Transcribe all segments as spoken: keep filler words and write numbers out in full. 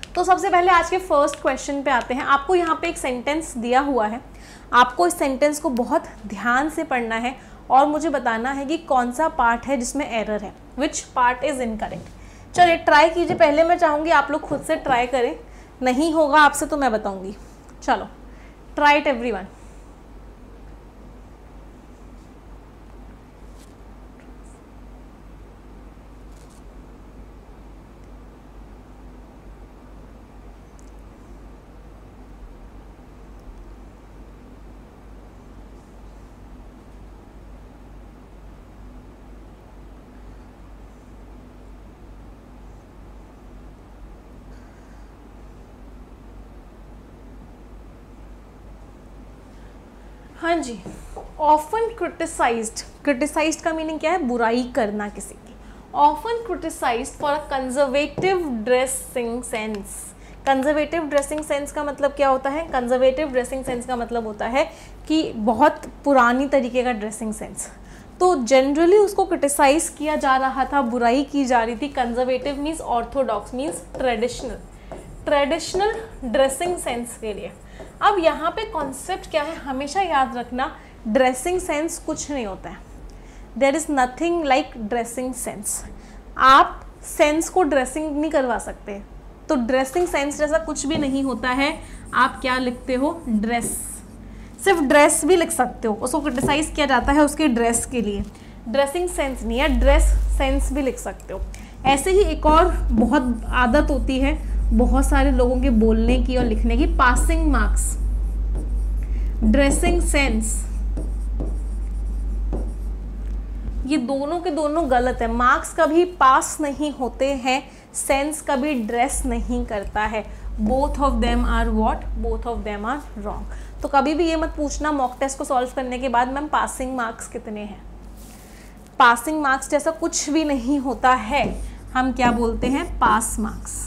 तो सबसे पहले आज के फर्स्ट क्वेश्चन पे आते हैं। आपको यहाँ पे एक सेंटेंस दिया हुआ है, आपको इस सेंटेंस को बहुत ध्यान से पढ़ना है और मुझे बताना है कि कौन सा पार्ट है जिसमें एरर है, विच पार्ट इज इनकरेक्ट। चलिए ट्राई कीजिए। पहले मैं चाहूँगी आप लोग खुद से ट्राई करें, नहीं होगा आपसे तो मैं बताऊँगी। चलो ट्राई इट एवरीवन। हाँ जी, ऑफन क्रिटिसाइज्ड, क्रिटिसाइज्ड का मीनिंग क्या है? बुराई करना किसी की। Often criticized for a conservative dressing sense. Conservative dressing sense का मतलब क्या होता है? कंजर्वेटिव ड्रेसिंग सेंस का मतलब होता है कि बहुत पुरानी तरीके का ड्रेसिंग सेंस। तो जनरली उसको क्रिटिसाइज किया जा रहा था, बुराई की जा रही थी। Conservative means orthodox, means traditional, traditional dressing sense के लिए। अब यहाँ पे कॉन्सेप्ट क्या है, हमेशा याद रखना, ड्रेसिंग सेंस कुछ नहीं होता है। There is nothing like dressing sense. आप सेंस को ड्रेसिंग नहीं करवा सकते, तो ड्रेसिंग सेंस जैसा कुछ भी नहीं होता है। आप क्या लिखते हो? ड्रेस। सिर्फ ड्रेस भी लिख सकते हो, उसको क्रिटिसाइज किया जाता है उसकी ड्रेस के लिए। ड्रेसिंग सेंस नहीं है, ड्रेस सेंस भी लिख सकते हो। ऐसे ही एक और बहुत आदत होती है बहुत सारे लोगों के बोलने की और लिखने की, पासिंग मार्क्स। ड्रेसिंग सेंस, ये दोनों के दोनों गलत है। मार्क्स कभी पास नहीं होते हैं, सेंस कभी ड्रेस नहीं करता है। Both of them are what? Both of them are wrong. तो कभी भी ये मत पूछना मॉक टेस्ट को सॉल्व करने के बाद मैम पासिंग मार्क्स कितने हैं। पासिंग मार्क्स जैसा कुछ भी नहीं होता है। हम क्या बोलते हैं? Pass marks.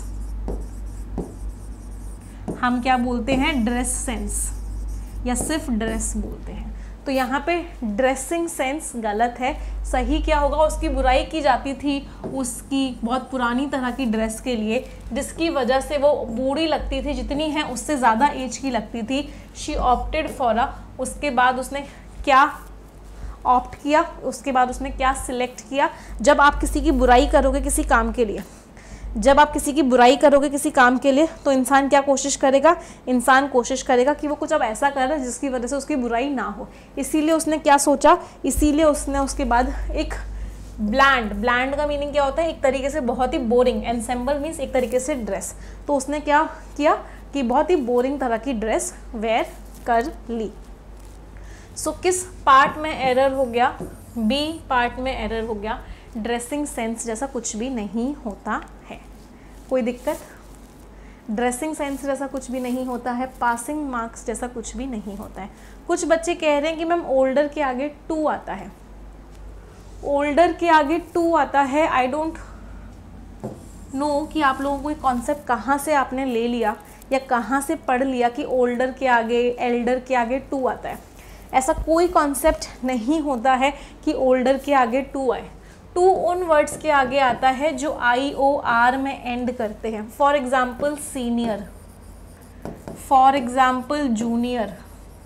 हम क्या बोलते हैं? ड्रेस सेंस, या सिर्फ ड्रेस बोलते हैं। तो यहाँ पे ड्रेसिंग सेंस गलत है। सही क्या होगा? उसकी बुराई की जाती थी उसकी बहुत पुरानी तरह की ड्रेस के लिए, जिसकी वजह से वो बूढ़ी लगती थी, जितनी है उससे ज़्यादा एज की लगती थी। शी ऑप्टेड फॉर अ, उसके बाद उसने क्या ऑप्ट किया? उसके बाद उसने क्या सिलेक्ट किया? जब आप किसी की बुराई करोगे किसी काम के लिए, जब आप किसी की बुराई करोगे किसी काम के लिए, तो इंसान क्या कोशिश करेगा? इंसान कोशिश करेगा कि वो कुछ अब ऐसा कर रहा है जिसकी वजह से उसकी बुराई ना हो। इसीलिए उसने क्या सोचा? इसीलिए उसने उसके बाद एक ब्लैंड, ब्लैंड का मीनिंग क्या होता है? एक तरीके से बहुत ही बोरिंग। एनसेम्बल मीन्स एक तरीके से ड्रेस। तो उसने क्या किया कि बहुत ही बोरिंग तरह की ड्रेस वेयर कर ली। सो so, किस पार्ट में एरर हो गया? बी पार्ट में एरर हो गया। ड्रेसिंग सेंस जैसा कुछ भी नहीं होता है। कोई दिक्कत? ड्रेसिंग सेंस जैसा कुछ भी नहीं होता है। पासिंग मार्क्स जैसा कुछ भी नहीं होता है। कुछ बच्चे कह रहे हैं कि मैम ओल्डर के आगे टू आता है, ओल्डर के आगे टू आता है। आई डोंट नो कि आप लोगों को ये कॉन्सेप्ट कहाँ से आपने ले लिया या कहाँ से पढ़ लिया कि ओल्डर के आगे, एल्डर के आगे टू आता है। ऐसा कोई कॉन्सेप्ट नहीं होता है कि ओल्डर के आगे टू आए। टू उन वर्ड्स के आगे आता है जो आई ओ आर में एंड करते हैं। For example senior, for example junior,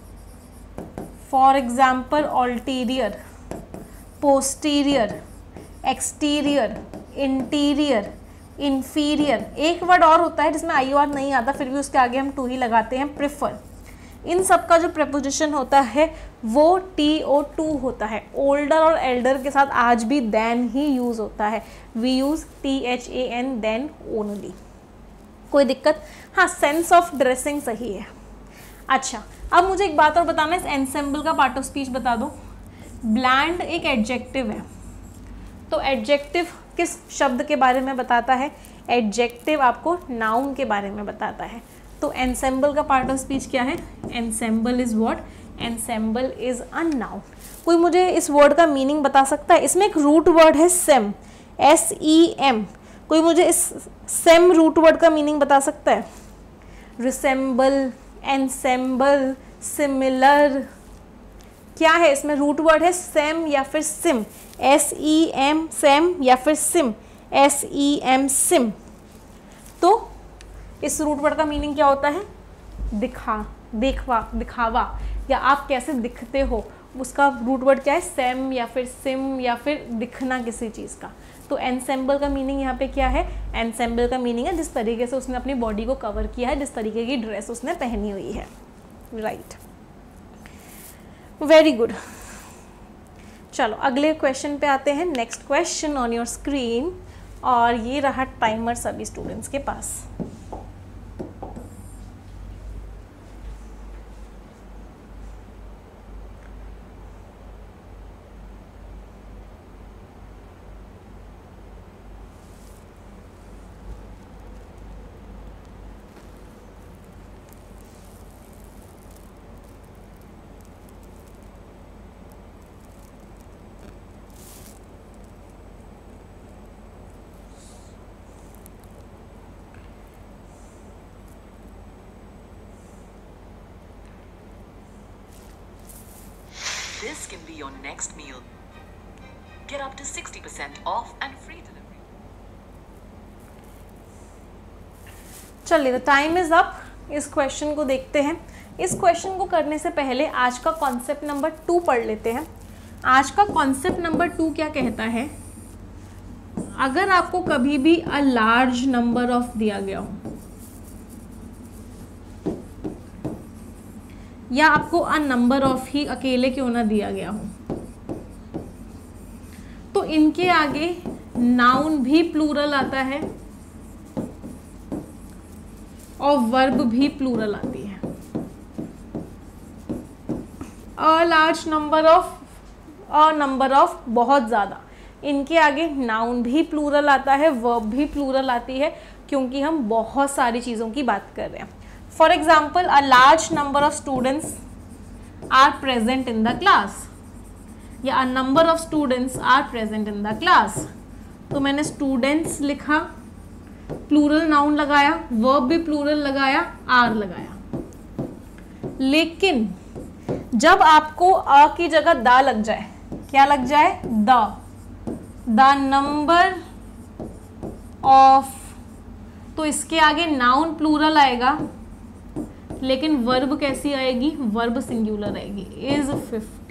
for example ulterior, posterior, exterior, interior, inferior. एक वर्ड और होता है जिसमें आई ओ आर नहीं आता, फिर भी उसके आगे हम टू ही लगाते हैं, प्रेफर। इन सब का जो प्रेपोजिशन होता है वो टी ओ टू होता है। ओल्डर और एल्डर के साथ आज भी देन ही यूज़ होता है। We use T H A N then only. कोई दिक्कत? हाँ, सेंस ऑफ ड्रेसिंग सही है। अच्छा, अब मुझे एक बात और बताना है, इस एनसेम्बल का पार्ट ऑफ स्पीच बता दो। ब्लैंड एक एडजेक्टिव है, तो एडजेक्टिव किस शब्द के बारे में बताता है? एडजेक्टिव आपको नाउन के बारे में बताता है। तो एनसेम्बल का पार्ट ऑफ स्पीच क्या है? Ensemble is what? Ensemble is a noun. कोई मुझे इस वर्ड का मीनिंग बता सकता है? इसमें एक रूट वर्ड है सेम, एस ई एम। कोई मुझे इस सेम रूट वर्ड का मीनिंग बता सकता है? रिसेम्बल, एनसेम्बल, सिमिलर, क्या है इसमें? रूट वर्ड है सेम या फिर sim, S E M, sem या फिर sim, S E M, sim. तो इस रूट वर्ड का मीनिंग क्या होता है? दिखा, देखवा, दिखावा, या आप कैसे दिखते हो, उसका रूट वर्ड क्या है? सेम या फिर सिम या फिर दिखना किसी चीज़ का। तो एनसेम्बल का मीनिंग यहाँ पे क्या है? एनसेम्बल का मीनिंग है जिस तरीके से उसने अपनी बॉडी को कवर किया है, जिस तरीके की ड्रेस उसने पहनी हुई है। Right, very good. चलो अगले क्वेश्चन पे आते हैं। Next question on your screen, और ये रहा टाइमर सभी स्टूडेंट्स के पास। This can be your next meal. Get up to sixty percent off and free delivery. चलिए, तो टाइम इज अप। इस क्वेश्चन को देखते हैं। इस क्वेश्चन को करने से पहले आज का कॉन्सेप्ट नंबर टू पढ़ लेते हैं। आज का कॉन्सेप्ट नंबर टू क्या कहता है? अगर आपको कभी भी अ लार्ज नंबर ऑफ दिया गया हो, या आपको अ नंबर ऑफ ही अकेले क्यों ना दिया गया हो, तो इनके आगे नाउन भी प्लूरल आता है और वर्ब भी प्लूरल आती है। A large number of, a number of बहुत ज़्यादा, इनके आगे नाउन भी प्लूरल आता है, वर्ब भी प्लूरल आती है, क्योंकि हम बहुत सारी चीज़ों की बात कर रहे हैं। For example, a large number of students are present in the class, या a number of students are present in the class. तो मैंने स्टूडेंट्स लिखा, प्लूरल नाउन लगाया, वर्ब भी प्लूरल लगाया, आर लगाया। लेकिन जब आपको अ की जगह दा लग जाए, क्या लग जाए? द द नंबर ऑफ, तो इसके आगे नाउन प्लूरल आएगा, लेकिन वर्ब कैसी आएगी? वर्ब सिंगुलर आएगी, इज फिफ्टी।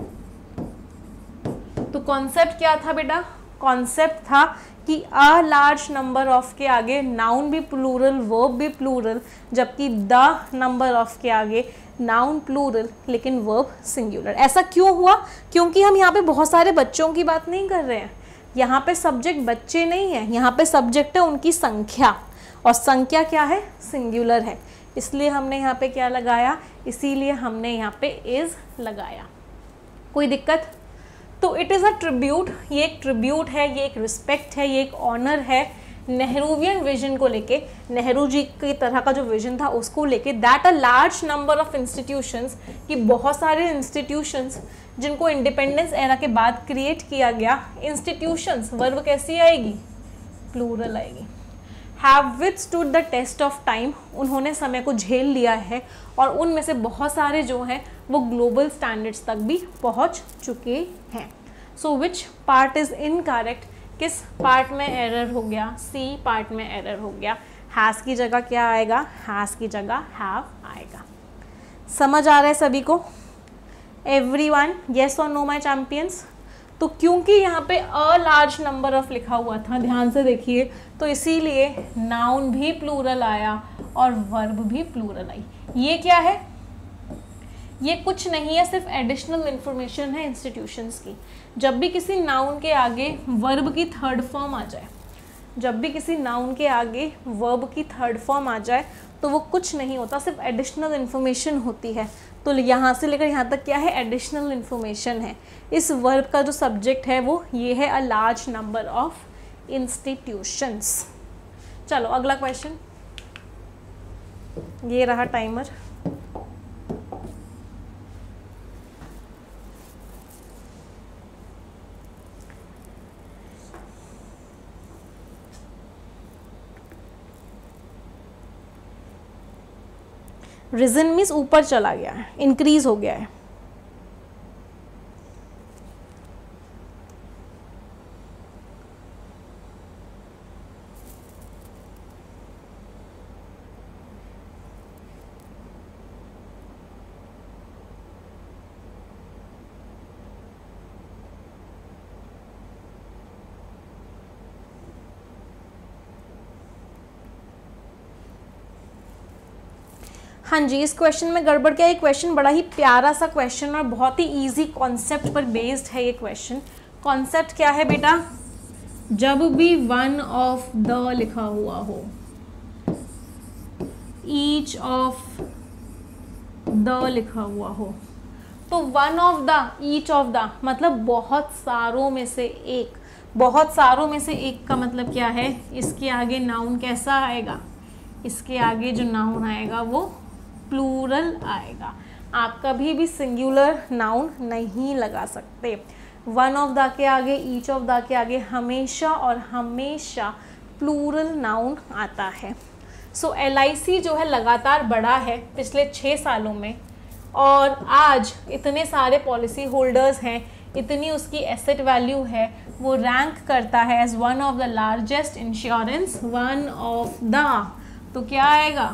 तो कॉन्सेप्ट क्या था बेटा? कॉन्सेप्ट था कि अ लार्ज नंबर ऑफ के आगे नाउन भी प्लूरल, वर्ब भी प्लूरल, जबकि द नंबर ऑफ के आगे नाउन प्लूरल लेकिन वर्ब सिंगुलर। ऐसा क्यों हुआ? क्योंकि हम यहाँ पे बहुत सारे बच्चों की बात नहीं कर रहे हैं। यहाँ पे सब्जेक्ट बच्चे नहीं है, यहाँ पे सब्जेक्ट है उनकी संख्या, और संख्या क्या है? सिंगुलर है। इसलिए हमने यहाँ पे क्या लगाया? इसीलिए हमने यहाँ पे इज लगाया। कोई दिक्कत? तो इट इज़ अ ट्रिब्यूट, ये एक ट्रिब्यूट है, ये एक रिस्पेक्ट है, ये एक ऑनर है नेहरूवियन विजन को लेके, नेहरू जी की तरह का जो विजन था उसको लेके, that a large number of institutions, कि बहुत सारे इंस्टीट्यूशंस जिनको इंडिपेंडेंस एरा के बाद क्रिएट किया गया। इंस्टीट्यूशंस, वर्ब कैसी आएगी? प्लूरल आएगी। Have withstood the test of time, उन्होंने समय को झेल लिया है, और उनमें से बहुत सारे जो हैं वो ग्लोबल स्टैंडर्ड्स तक भी पहुंच चुके हैं। So which part is incorrect? किस पार्ट में एरर हो गया? सी पार्ट में एरर हो गया। हैज़ की जगह क्या आएगा? हैज़ की जगह हैव आएगा। समझ आ रहा है सभी को? एवरीवन, येस और नो माय चैंपियंस? तो क्योंकि यहाँ पे अ लार्ज नंबर ऑफ लिखा हुआ था, ध्यान से देखिए, तो इसीलिए नाउन भी प्लूरल आया और वर्ब भी प्लूरल आई। ये क्या है? ये कुछ नहीं है, सिर्फ एडिशनल इंफॉर्मेशन है इंस्टीट्यूशंस की। जब भी किसी नाउन के आगे वर्ब की थर्ड फॉर्म आ जाए, जब भी किसी नाउन के आगे वर्ब की थर्ड फॉर्म आ जाए, तो वो कुछ नहीं होता, सिर्फ एडिशनल इन्फॉर्मेशन होती है। तो यहाँ से लेकर यहाँ तक क्या है? एडिशनल इन्फॉर्मेशन है। इस वर्ब का जो सब्जेक्ट है वो ये है, a large number of institutions. चलो अगला क्वेश्चन, ये रहा टाइमर। रिजन मीन्स ऊपर चला गया है, इंक्रीज हो गया है। हाँ जी, इस क्वेश्चन में गड़बड़ क्या है, क्वेश्चन बड़ा ही प्यारा सा क्वेश्चन और बहुत ही इजी कॉन्सेप्ट पर बेस्ड है ये क्वेश्चन। कॉन्सेप्ट क्या है बेटा, जब भी वन ऑफ द लिखा हुआ हो, ईच ऑफ द लिखा हुआ हो, तो one of the, each of the मतलब बहुत सारों में से एक, बहुत सारों में से एक का मतलब क्या है, इसके आगे नाउन कैसा आएगा, इसके आगे जो नाउन आएगा वो प्लूरल आएगा। आप कभी भी सिंगुलर नाउन नहीं लगा सकते। वन ऑफ द के आगे, ईच ऑफ द के आगे हमेशा और हमेशा प्लूरल नाउन आता है। सो एल आई सी जो है लगातार बढ़ा है पिछले छः सालों में, और आज इतने सारे पॉलिसी होल्डर्स हैं, इतनी उसकी एसेट वैल्यू है, वो रैंक करता है as one of the largest insurance, one of the, तो क्या आएगा,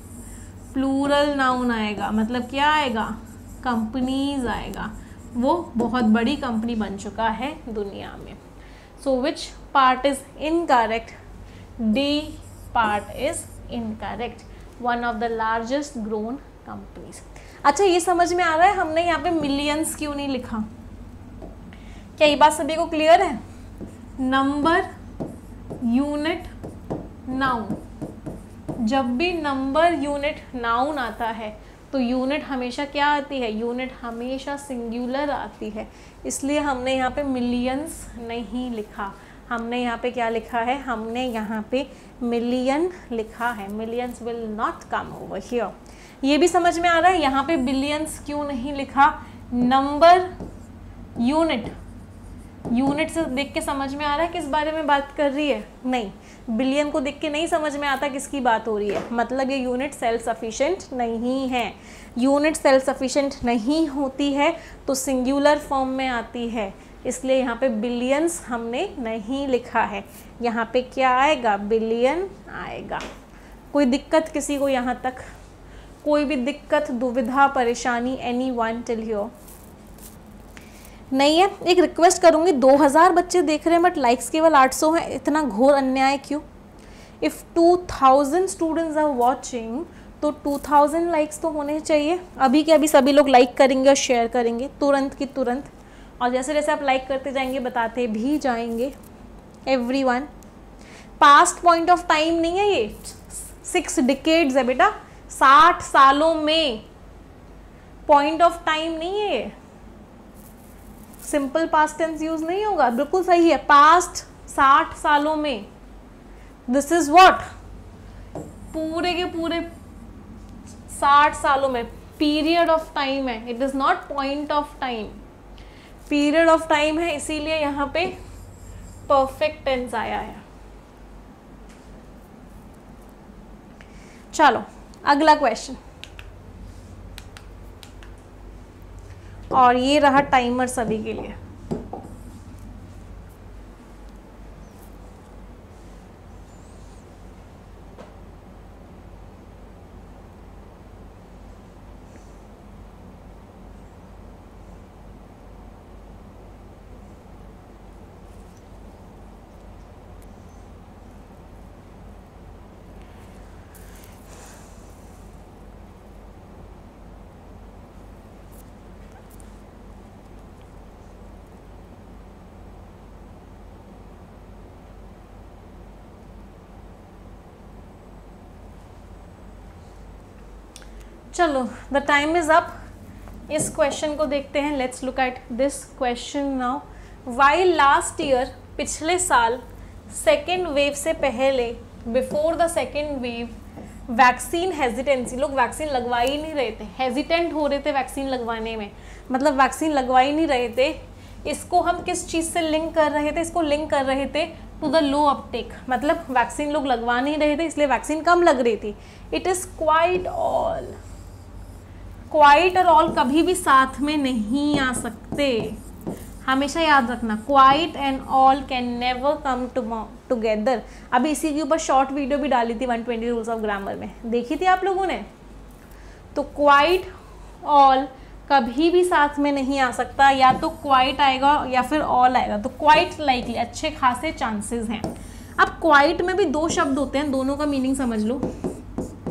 प्लूरल नाउन आएगा, मतलब क्या आएगा, कंपनीज आएगा। वो बहुत बड़ी कंपनी बन चुका है दुनिया में। So which part is incorrect, D part is incorrect, one of the largest grown companies. अच्छा, ये समझ में आ रहा है हमने यहाँ पे मिलियंस क्यों नहीं लिखा, क्या ये बात सभी को क्लियर है? नंबर, यूनिट, नाउन, जब भी नंबर, यूनिट, नाउन आता है तो यूनिट हमेशा क्या आती है, यूनिट हमेशा सिंगुलर आती है, इसलिए हमने यहाँ पे मिलियंस नहीं लिखा, हमने यहाँ पे क्या लिखा है, हमने यहाँ पे मिलियन लिखा है। Millions will not come over here. ये भी समझ में आ रहा है यहाँ पे बिलियंस क्यों नहीं लिखा, नंबर, यूनिट, यूनिट से देख के समझ में आ रहा है किस बारे में बात कर रही है, नहीं, बिलियन को देख के नहीं समझ में आता किसकी बात हो रही है, मतलब ये यूनिट सेल्फ सफिशिएंट नहीं है। यूनिट सेल्फ सफिशिएंट नहीं होती है तो सिंगुलर फॉर्म में आती है, इसलिए यहाँ पे बिलियंस हमने नहीं लिखा है, यहाँ पे क्या आएगा, बिलियन आएगा। कोई दिक्कत किसी को यहाँ तक, कोई भी दिक्कत, दुविधा, परेशानी, एनी वन टिल हियर? नहीं है। एक रिक्वेस्ट करूँगी, दो हज़ार बच्चे देख रहे हैं बट लाइक्स केवल आठ सौ हैं, इतना घोर अन्याय क्यों? If two thousand students are watching तो टू थाउज़ेंड लाइक्स तो होने चाहिए। अभी के अभी सभी लोग लाइक करेंगे और शेयर करेंगे तुरंत की तुरंत, और जैसे जैसे आप लाइक करते जाएंगे बताते भी जाएंगे। Everyone, past point of time नहीं है ये, सिक्स डिकेड्स है बेटा, साठ सालों में, पॉइंट ऑफ टाइम नहीं है ये, सिंपल पास्ट टेंस यूज नहीं होगा, बिल्कुल सही है, पास्ट साठ सालों में, दिस इज व्हाट, पूरे के पूरे साठ सालों में, पीरियड ऑफ टाइम है, it is not point of time, period of time है, इसीलिए यहाँ पे परफेक्ट टेंस आया है। चलो अगला क्वेश्चन, और ये रहा टाइमर सभी के लिए। चलो द टाइम इज अप, इस क्वेश्चन को देखते हैं। Let's look at this question now. While last year, पिछले साल, सेकेंड वेव से पहले, before the second wave, vaccine hesitancy, लोग वैक्सीन लगवा ही नहीं रहे थे, हेजिटेंट हो रहे थे वैक्सीन लगवाने में, मतलब वैक्सीन लगवा ही नहीं रहे थे। इसको हम किस चीज़ से लिंक कर रहे थे, इसको लिंक कर रहे थे टू द लो अपटेक, मतलब वैक्सीन लोग लगवा नहीं रहे थे इसलिए वैक्सीन कम लग रही थी। It is quite all, quite और ऑल कभी भी साथ में नहीं आ सकते, हमेशा याद रखना, quite and all can never come together. अभी इसी के ऊपर शॉर्ट वीडियो भी डाली थी one twenty rules of grammar में, देखी थी आप लोगों ने? तो क्वाइट ऑल कभी भी साथ में नहीं आ सकता, या तो क्वाइट आएगा या फिर ऑल आएगा, तो क्वाइट लाइकली, अच्छे खासे चांसेस हैं। अब क्वाइट में भी दो शब्द होते हैं, दोनों का मीनिंग समझ लो।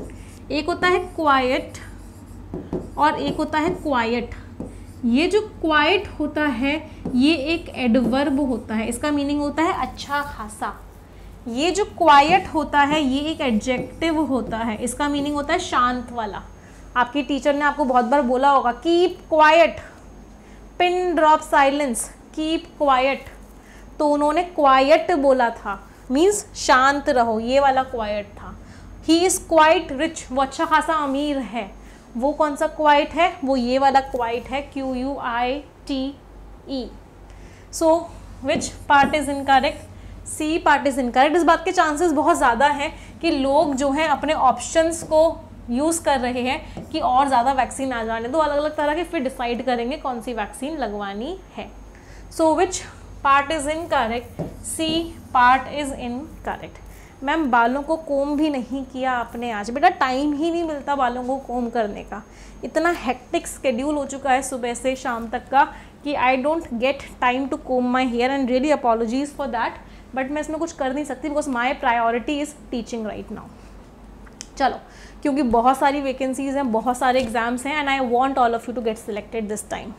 एक होता है क्वाइट और एक होता है क्वाइट। ये जो क्वाइट होता है ये एक एडवर्ब होता है, इसका मीनिंग होता है अच्छा खासा। ये जो क्वाइट होता है ये एक एडजेक्टिव होता है, इसका मीनिंग होता है शांत वाला। आपकी टीचर ने आपको बहुत बार बोला होगा keep quite, pin drop silence, keep quite, तो उन्होंने क्वाइट बोला था, मीन्स शांत रहो, ये वाला क्वाइट था। ही इज़ क्वाइट रिच, वो अच्छा खासा अमीर है। वो कौन सा क्वाइट है? वो ये वाला क्वाइट है, Q U I T E. So which part is incorrect? C part is incorrect. इस बात के चांसेस बहुत ज़्यादा हैं कि लोग जो हैं अपने ऑप्शंस को यूज़ कर रहे हैं कि और ज़्यादा वैक्सीन आ जाने दो, अलग अलग तरह के, फिर डिसाइड करेंगे कौन सी वैक्सीन लगवानी है। So which part is incorrect? C part is incorrect. Ma'am बालों को कोम भी नहीं किया आपने आज। बेटा टाइम ही नहीं मिलता बालों को कोम करने का, इतना हेक्टिक स्केड्यूल हो चुका है सुबह से शाम तक का कि I don't get time to comb my hair and really apologies for that, but मैं इसमें कुछ कर नहीं सकती because my priority is teaching right now. चलो, क्योंकि बहुत सारी वैकेंसीज हैं, बहुत सारे एग्जाम्स हैं and I want all of you to get selected this time.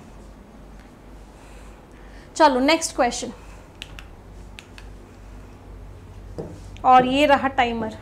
चलो नेक्स्ट क्वेश्चन, और ये रहा टाइमर।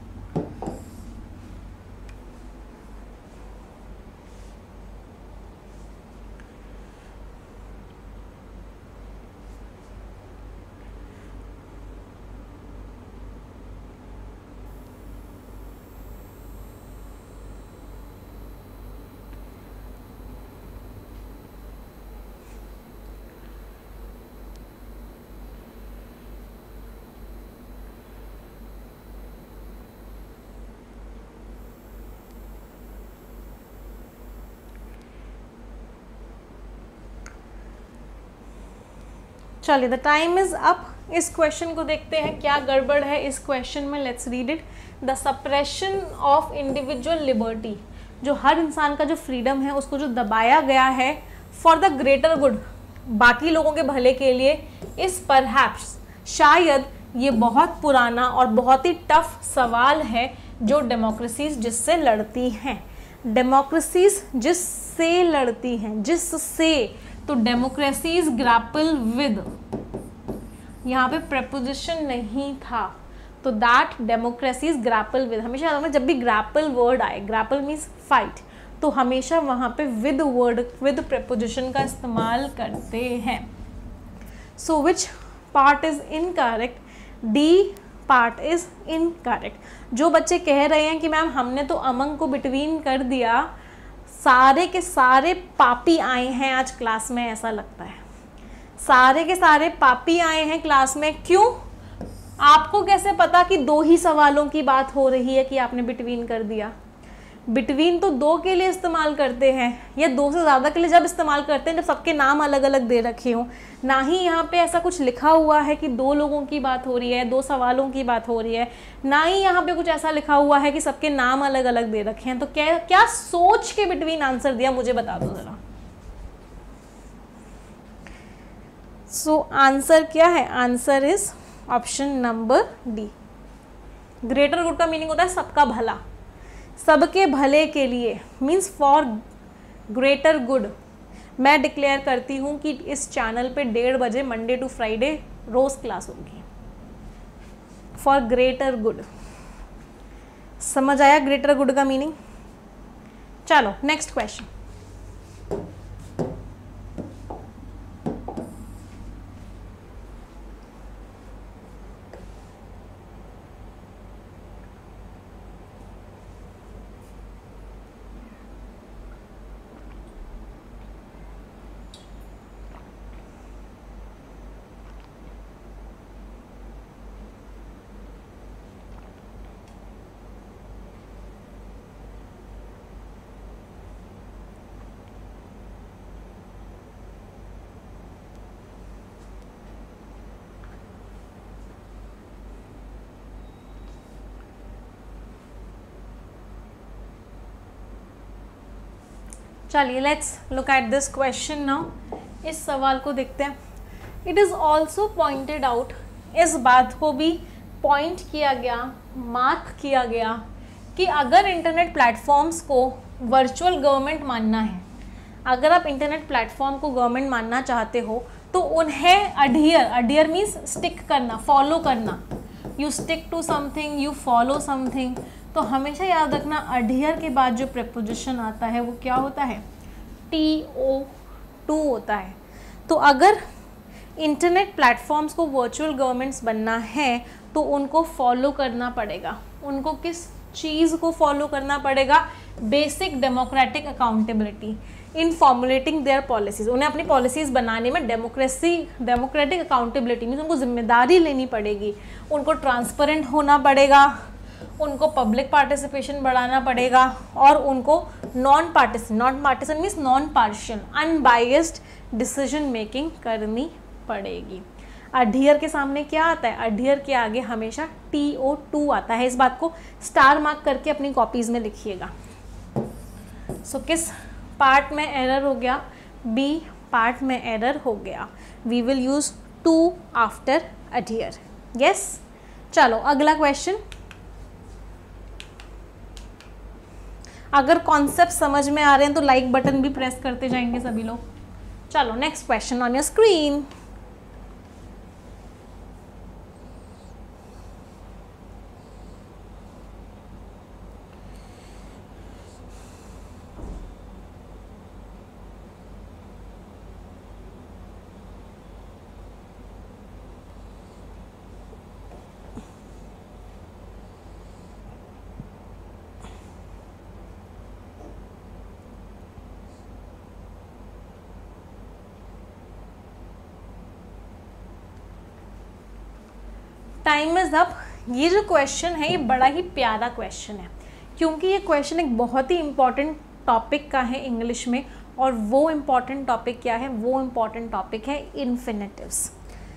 चलिए द टाइम इज अप। इस क्वेश्चन को देखते हैं क्या गड़बड़ है इस क्वेश्चन में। Let's read it. The suppression of individual liberty, जो हर इंसान का जो फ्रीडम है उसको जो दबाया गया है फॉर द ग्रेटर गुड, बाकी लोगों के भले के लिए, इस परहैप्स, शायद ये बहुत पुराना और बहुत ही टफ सवाल है जो डेमोक्रेसीज जिससे लड़ती हैं। डेमोक्रेसीज जिससे लड़ती हैं, जिससे, तो डेमोक्रेसीज ग्रैपल विद, यहाँ पे प्रेपोजिशन नहीं था, तो दैट डेमोक्रेसीज ग्रैपल विद, हमेशा याद रखना जब भी ग्रैपल वर्ड आए, ग्रैपल मीन्स फाइट, तो हमेशा वहाँ पे विद वर्ड, विद प्रेपोजिशन का इस्तेमाल करते हैं। So which part is incorrect? D part is incorrect. जो बच्चे कह रहे हैं कि मैम हमने तो अमंग को बिटवीन कर दिया, सारे के सारे पापी आए हैं आज क्लास में, ऐसा लगता है सारे के सारे पापी आए हैं क्लास में। क्यों? आपको कैसे पता कि दो ही सवालों की बात हो रही है कि आपने बिटवीन कर दिया? बिटवीन तो दो के लिए इस्तेमाल करते हैं, या दो से ज़्यादा के लिए जब इस्तेमाल करते हैं जब सबके नाम अलग अलग दे रखे हों। ना ही यहाँ पे ऐसा कुछ लिखा हुआ है कि दो लोगों की बात हो रही है, दो सवालों की बात हो रही है, ना ही यहाँ पे कुछ ऐसा लिखा हुआ है कि सबके नाम अलग अलग दे रखे हैं। तो क्या क्या सोच के बिटवीन आंसर दिया, मुझे बता दो ज़रा। सो आंसर क्या है? Answer is option number D. Greater good का मीनिंग होता है सबका भला, सबके भले के लिए, मीन्स फॉर ग्रेटर गुड। मैं डिक्लेयर करती हूँ कि इस चैनल पे डेढ़ बजे मंडे टू फ्राइडे रोज क्लास होगी फॉर ग्रेटर गुड। समझ आया ग्रेटर गुड का मीनिंग? चलो नेक्स्ट क्वेश्चन। चलिए let's look at this question now. इस सवाल को देखते हैं। It is also pointed out, इस बात को भी पॉइंट किया गया, मार्क किया गया कि अगर इंटरनेट प्लेटफॉर्म्स को वर्चुअल गवर्नमेंट मानना है, अगर आप इंटरनेट प्लेटफॉर्म को गवर्नमेंट मानना चाहते हो तो उन्हें अडियर, अडियर मीन्स स्टिक करना, फॉलो करना, you stick to something, you follow something. तो हमेशा याद रखना अडियर के बाद जो प्रेपोजिशन आता है वो क्या होता है, टी ओ टू होता है। तो अगर इंटरनेट प्लेटफॉर्म्स को वर्चुअल गवर्नमेंट्स बनना है तो उनको फॉलो करना पड़ेगा। उनको किस चीज़ को फॉलो करना पड़ेगा, basic democratic accountability in formulating their policies. उन्हें अपनी पॉलिसीज़ बनाने में डेमोक्रेसी डेमोक्रेटिक अकाउंटेबिलिटी मीन्स उनको जिम्मेदारी लेनी पड़ेगी, उनको ट्रांसपेरेंट होना पड़ेगा, उनको पब्लिक पार्टिसिपेशन बढ़ाना पड़ेगा और उनको non partisan non partisan means non partial unbiased decision making करनी पड़ेगी। अडियर के सामने क्या आता है, अडियर के आगे हमेशा टी ओ टू आता है। इस बात को स्टार मार्क करके अपनी कॉपीज़ में लिखिएगा। सो so, किस पार्ट में एरर हो गया, बी पार्ट में एरर हो गया। We will use to after adhere. Yes, चलो अगला क्वेश्चन। अगर कॉन्सेप्ट समझ में आ रहे हैं तो लाइक बटन भी प्रेस करते जाएंगे सभी लोग। चलो next question on your screen. Time is up. ये जो क्वेश्चन है ये बड़ा ही प्यारा क्वेश्चन है क्योंकि ये क्वेश्चन एक बहुत ही इम्पॉर्टेंट टॉपिक का है इंग्लिश में। और वो इम्पॉर्टेंट टॉपिक क्या है, वो इम्पॉर्टेंट टॉपिक है इन्फिनेटिव्स।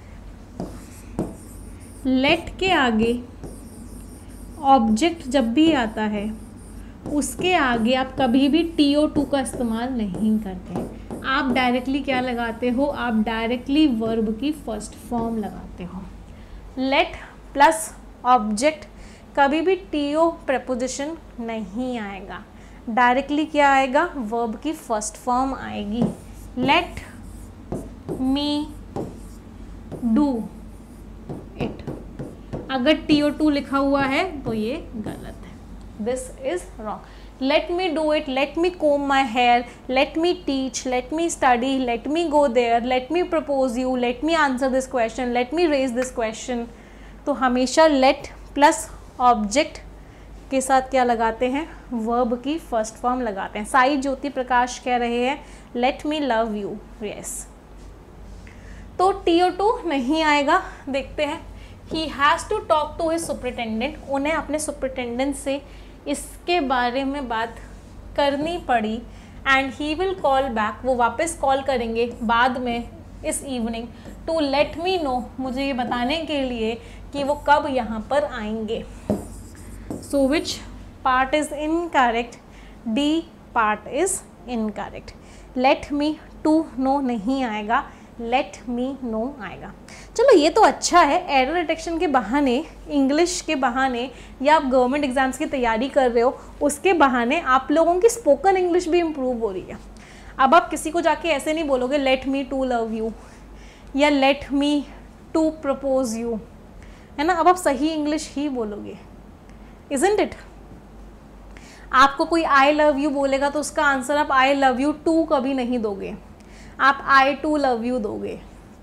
लेट के आगे ऑब्जेक्ट जब भी आता है उसके आगे आप कभी भी टी ओ टू का इस्तेमाल नहीं करते। आप डायरेक्टली क्या लगाते हो, आप डायरेक्टली वर्ब की फर्स्ट फॉर्म लगाते हो। लेट प्लस ऑब्जेक्ट कभी भी टी ओ प्रेपोजिशन नहीं आएगा, डायरेक्टली क्या आएगा, वर्ब की फर्स्ट फॉर्म आएगी। Let me do it. अगर टी ओ टू लिखा हुआ है तो ये गलत है, this is wrong. Let me do it, let me comb my hair, let me teach, let me study, let me go there, let me propose you, let me answer this question, let me raise this question. तो हमेशा late plus object के साथ क्या लगाते हैं, verb की first form लगाते हैं। साई ज्योति प्रकाश कह रहे हैं let me love you, yes. तो टी ओ टू नहीं आएगा। देखते हैं, he has to talk to his superintendent. उन्हें अपने सुपरिटेंडेंट से इसके बारे में बात करनी पड़ी। And he will call back, वो वापस कॉल करेंगे बाद में इस evening, to let me know, मुझे ये बताने के लिए कि वो कब यहाँ पर आएंगे। So which part is incorrect, D part is incorrect. Let me to know नहीं आएगा, लेट मी नो आएगा। चलो ये तो अच्छा है, एरर डिटेक्शन के बहाने, इंग्लिश के बहाने, या आप गवर्नमेंट एग्जाम्स की तैयारी कर रहे हो उसके बहाने आप लोगों की स्पोकन इंग्लिश भी इम्प्रूव हो रही है। अब आप किसी को जाके ऐसे नहीं बोलोगे let me to love you या let me to propose you, है ना। अब आप सही इंग्लिश ही बोलोगे, इजंट इट। आपको कोई आई लव यू बोलेगा तो उसका आंसर आप आई लव यू टू कभी नहीं दोगे, आप आई टू लव यू दोगे।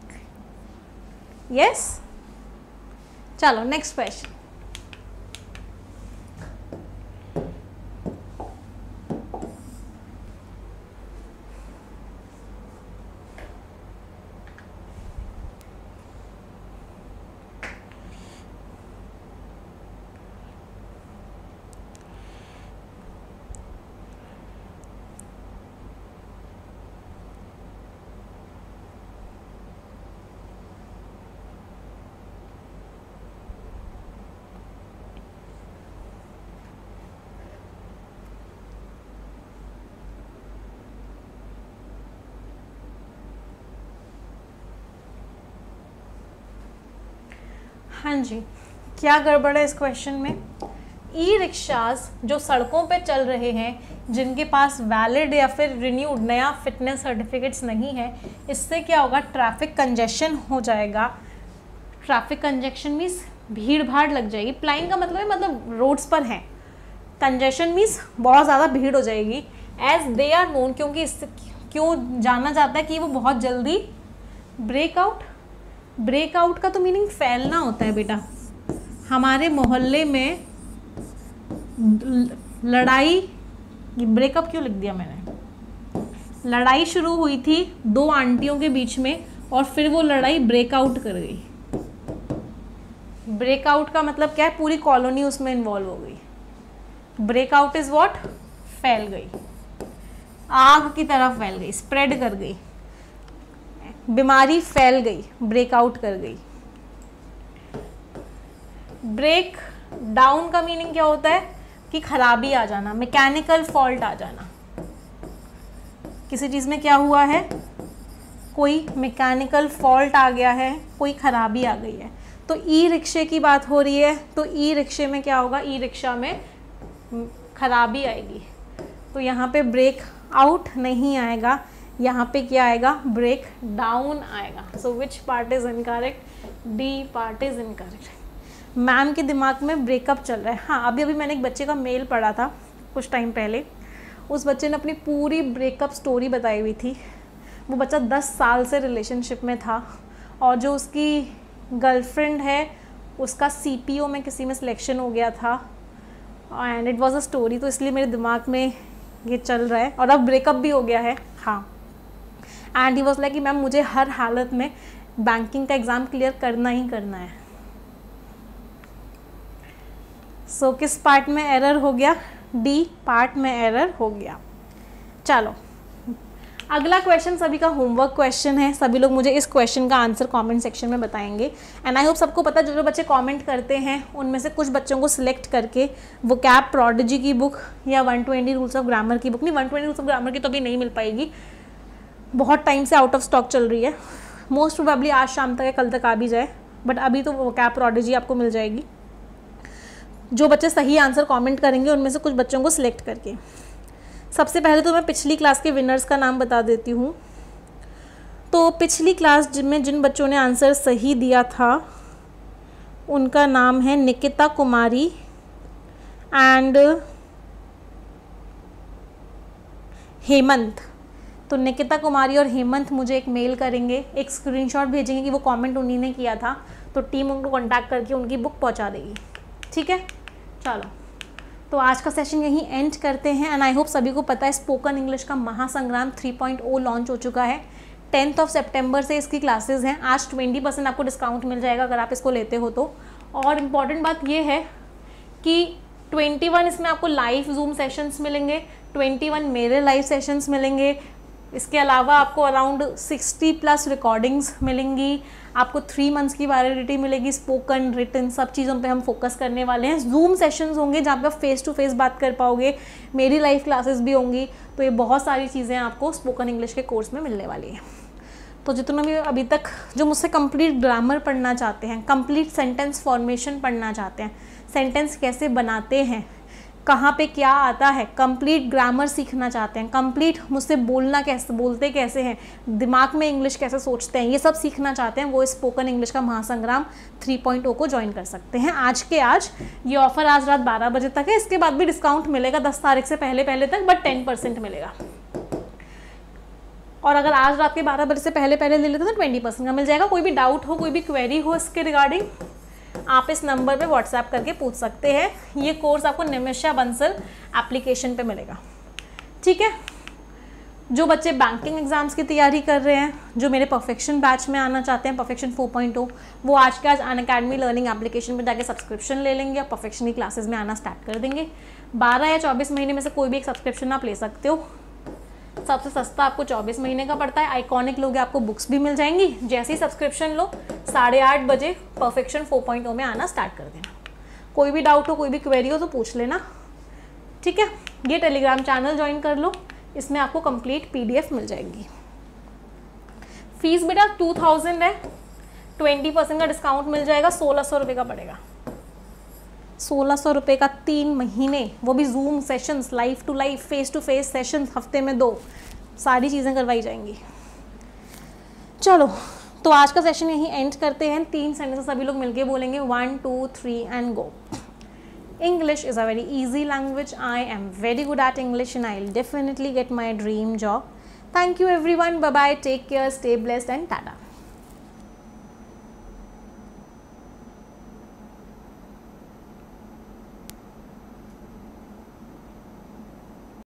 यस, चलो नेक्स्ट क्वेश्चन। हाँ जी, क्या गड़बड़ है इस क्वेश्चन में, ई रिक्शाज जो सड़कों पे चल रहे हैं, जिनके पास वैलिड या फिर रिन्यूड नया फिटनेस सर्टिफिकेट्स नहीं है, इससे क्या होगा, ट्रैफिक कंजेशन हो जाएगा। ट्रैफिक कंजेशन मीन्स भीड़ भाड़ लग जाएगी। प्लाइंग का मतलब है मतलब रोड्स पर हैं, कंजेशन मीन्स बहुत ज़्यादा भीड़ हो जाएगी। एज दे आर नोन, क्योंकि इससे क्यों जाना जाता है कि वो बहुत जल्दी ब्रेकआउट, ब्रेकआउट का तो मीनिंग फैलना होता है बेटा। हमारे मोहल्ले में लड़ाई, ब्रेकअप क्यों लिख दिया मैंने, लड़ाई शुरू हुई थी दो आंटियों के बीच में और फिर वो लड़ाई ब्रेकआउट कर गई। ब्रेकआउट का मतलब क्या है, पूरी कॉलोनी उसमें इन्वॉल्व हो गई। ब्रेकआउट इज व्हाट, फैल गई, आग की तरह फैल गई, स्प्रेड कर गई, बीमारी फैल गई, ब्रेकआउट कर गई। ब्रेक डाउन का मीनिंग क्या होता है कि खराबी आ जाना, मैकेनिकल फॉल्ट आ जाना। किसी चीज़ में क्या हुआ है, कोई मैकेनिकल फॉल्ट आ गया है, कोई खराबी आ गई है। तो ई रिक्शे की बात हो रही है, तो ई रिक्शे में क्या होगा, ई रिक्शा में खराबी आएगी। तो यहाँ पे ब्रेक आउट नहीं आएगा, यहाँ पे क्या आएगा, ब्रेक डाउन आएगा। So which part is incorrect, D part is incorrect. Ma'am के दिमाग में ब्रेकअप चल रहा है। हाँ, अभी अभी मैंने एक बच्चे का मेल पढ़ा था कुछ टाइम पहले, उस बच्चे ने अपनी पूरी ब्रेकअप स्टोरी बताई हुई थी। वो बच्चा दस साल से रिलेशनशिप में था और जो उसकी गर्लफ्रेंड है उसका सी पी ओ में किसी में सिलेक्शन हो गया था and it was a story. तो इसलिए मेरे दिमाग में ये चल रहा है और अब ब्रेकअप भी हो गया है। हाँ, एंड ही वाज लाइक कि मैम मुझे हर हालत में बैंकिंग का एग्ज़ाम क्लियर करना ही करना है। सो so, किस पार्ट में एरर हो गया, डी पार्ट में एरर हो गया। चलो अगला क्वेश्चन सभी का होमवर्क क्वेश्चन है। सभी लोग मुझे इस क्वेश्चन का आंसर कमेंट सेक्शन में बताएंगे एंड आई होप सबको पता है, जो जो बच्चे कमेंट करते हैं उनमें से कुछ बच्चों को सिलेक्ट करके वो कैप प्रोडिजी की बुक या one twenty rules of grammar की बुक, नहीं one twenty rules of grammar की तो अभी नहीं मिल पाएगी, बहुत टाइम से आउट ऑफ स्टॉक चल रही है। मोस्ट प्रोबेबली आज शाम तक या कल तक आ भी जाए, बट अभी तो वो कैप प्रोडिजी आपको मिल जाएगी। जो बच्चे सही आंसर कमेंट करेंगे उनमें से कुछ बच्चों को सिलेक्ट करके। सबसे पहले तो मैं पिछली क्लास के विनर्स का नाम बता देती हूँ। तो पिछली क्लास जिनमें जिन बच्चों ने आंसर सही दिया था उनका नाम है निकिता कुमारी एंड हेमंत। तो निकिता कुमारी और हेमंत मुझे एक मेल करेंगे, एक स्क्रीनशॉट भेजेंगे कि वो कमेंट उन्हीं ने किया था, तो टीम उनको कांटेक्ट करके उनकी बुक पहुंचा देगी। ठीक है, चलो तो आज का सेशन यहीं एंड करते हैं एंड आई होप सभी को पता है स्पोकन इंग्लिश का महासंग्राम थ्री पॉइंट ओ लॉन्च हो चुका है। टेंथ ऑफ सितंबर से इसकी क्लासेस हैं। आज ट्वेंटी परसेंट आपको डिस्काउंट मिल जाएगा अगर आप इसको लेते हो तो। और इम्पॉर्टेंट बात ये है कि ट्वेंटी वन इसमें आपको लाइव जूम सेशंस मिलेंगे, ट्वेंटी वन मेरे लाइव सेशंस मिलेंगे। इसके अलावा आपको अराउंड सिक्सटी प्लस रिकॉर्डिंग्स मिलेंगी, आपको थ्री मंथ्स की वैलिडिटी मिलेगी, स्पोकन रिटन सब चीज़ों पे हम फोकस करने वाले हैं। जूम सेशंस होंगे जहाँ पे आप फेस टू फेस बात कर पाओगे, मेरी लाइव क्लासेस भी होंगी। तो ये बहुत सारी चीज़ें आपको स्पोकन इंग्लिश के कोर्स में मिलने वाली हैं। तो जितने भी अभी तक जो मुझसे कंप्लीट ग्रामर पढ़ना चाहते हैं, कंप्लीट सेंटेंस फॉर्मेशन पढ़ना चाहते हैं, सेंटेंस कैसे बनाते हैं, कहाँ पे क्या आता है, कंप्लीट ग्रामर सीखना चाहते हैं, कंप्लीट मुझसे बोलना कैसे, बोलते कैसे हैं, दिमाग में इंग्लिश कैसे सोचते हैं, ये सब सीखना चाहते हैं, वो स्पोकन इंग्लिश का महासंग्राम थ्री पॉइंट ओ को ज्वाइन कर सकते हैं आज के आज। ये ऑफर आज रात बारह बजे तक है, इसके बाद भी डिस्काउंट मिलेगा दस तारीख से पहले पहले तक, बट टेन परसेंट मिलेगा। और अगर आज रात के बारह बजे से पहले पहले ले लेते तो ट्वेंटी परसेंट का मिल जाएगा। कोई भी डाउट हो, कोई भी क्वेरी हो इसके रिगार्डिंग, आप इस नंबर पे व्हाट्सएप करके पूछ सकते हैं। ये कोर्स आपको निमिषा बंसल एप्लीकेशन पे मिलेगा। ठीक है, जो बच्चे बैंकिंग एग्जाम्स की तैयारी कर रहे हैं, जो मेरे परफेक्शन बैच में आना चाहते हैं, परफेक्शन फोर पॉइंट ओ, वो आज के आज अनअकैडमी लर्निंग एप्लीकेशन पे जाके सब्सक्रिप्शन ले लेंगे और परफेक्शन की क्लासेस में आना स्टार्ट कर देंगे। बारह या चौबीस महीने में से कोई भी एक सब्सक्रिप्शन आप ले सकते हो। सबसे सस्ता आपको चौबीस महीने का पड़ता है। आइकॉनिक लोगे आपको बुक्स भी मिल जाएंगी। जैसे ही सब्सक्रिप्शन लो साढ़े आठ बजे परफेक्शन फोर पॉइंट ओ में आना स्टार्ट कर देना। कोई भी डाउट हो, कोई भी क्वेरी हो तो पूछ लेना। ठीक है, ये टेलीग्राम चैनल ज्वाइन कर लो, इसमें आपको कंप्लीट पीडीएफ मिल जाएगी। फीस बेटा टू थाउजेंड है, ट्वेंटी परसेंट का डिस्काउंट मिल जाएगा, सोलह सौ रुपये का पड़ेगा। सोलह सौ रुपये का तीन महीने, वो भी Zoom sessions, live to live, face to face sessions हफ्ते में दो, सारी चीज़ें करवाई जाएंगी। चलो तो आज का सेशन यहीं एंड करते हैं। तीन सेंटेंसेस सभी लोग मिलके बोलेंगे, one two three and go. English is a very easy language. I am very good at English and I'll definitely get my dream job. Thank you everyone. Bye bye. Take care. Stay blessed and tata.